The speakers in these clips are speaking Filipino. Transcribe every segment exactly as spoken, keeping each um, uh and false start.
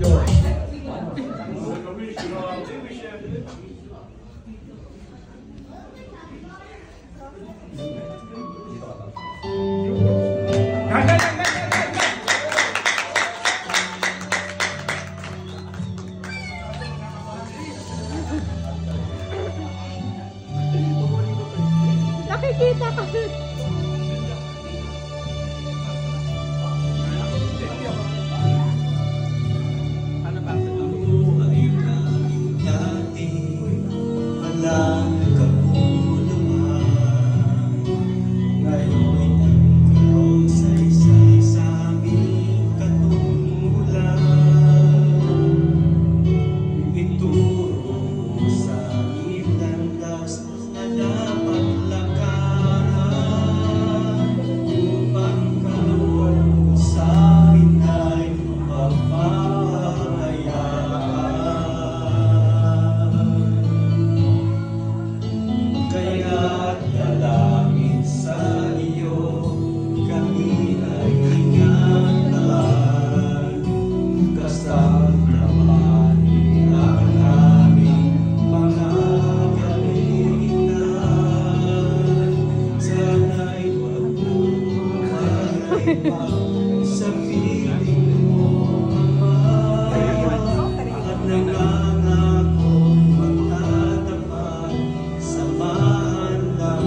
Nakikita ka. Ano ba? Ay namin dati, walang kapuluhan. Ngayon nagkaroon sa isa'y sa aming katungkulan. Ituro sa aming landas na dapat lakaran upang kaluan sa amin ay mapapahayaan. Kaya't dalangin sa iyo kami ay ingatan, kasamahan ang aming mga kalitan. Sana'y wag mo mahalay sa piling mo, Ama, at nangangakong magtatapat sa mahandang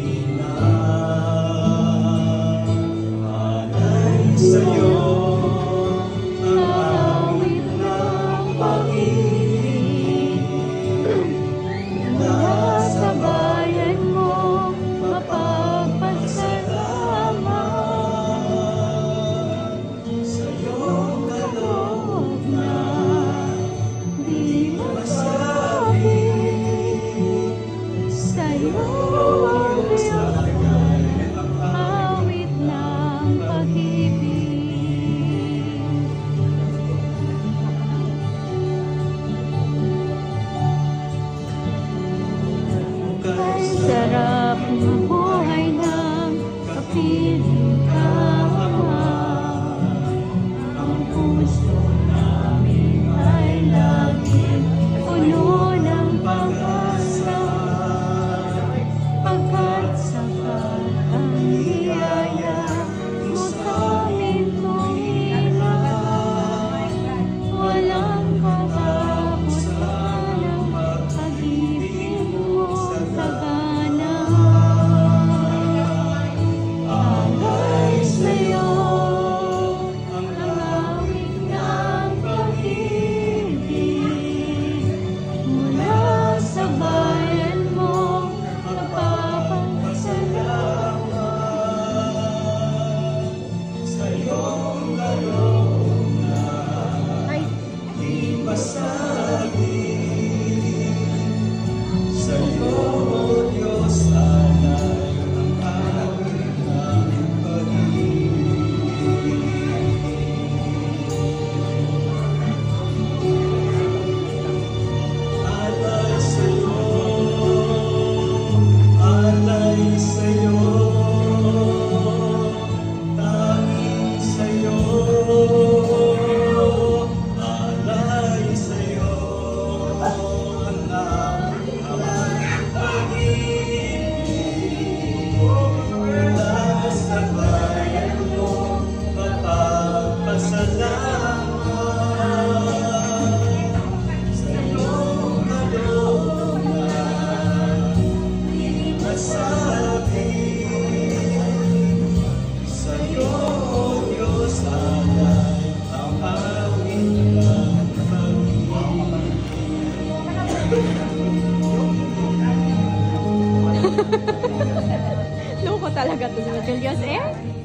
pinag. Alay sa'yo ang awit ng pag-ibig, mula sa bayan mo mapapasalamat. Sa'yo kaloob na di masabi, Sa'yo ang salagay ang awit ng pag-ibig. kay Sarap ng buhay ng kapiling ka, Ama. Ang puso namin ay laging puno ng pag-asa, pagkat sapat ang biyaya mo sa amin tuwirang. Walang katapusan ang pag-ibig mo sagana. Alay sa'yo ang ang awit ng pag-ibig, mula sa bayan mo mapapasalamat. sa'yong kaloob na Ay, di masabi. Sa'yo, O Diyos, alay ang awit ng pag-ibig. Alay sa'yo, alay sa'yo, tanging sa'yo, alay sa'yo ang aming pag-ibig. Mula sa bayan mo mapapasalamat. Sa'yo kaloob na di masabi. Sa'yo, O Diyos, alay ang awit ng pag-ibig. loko talaga to si Julius eh.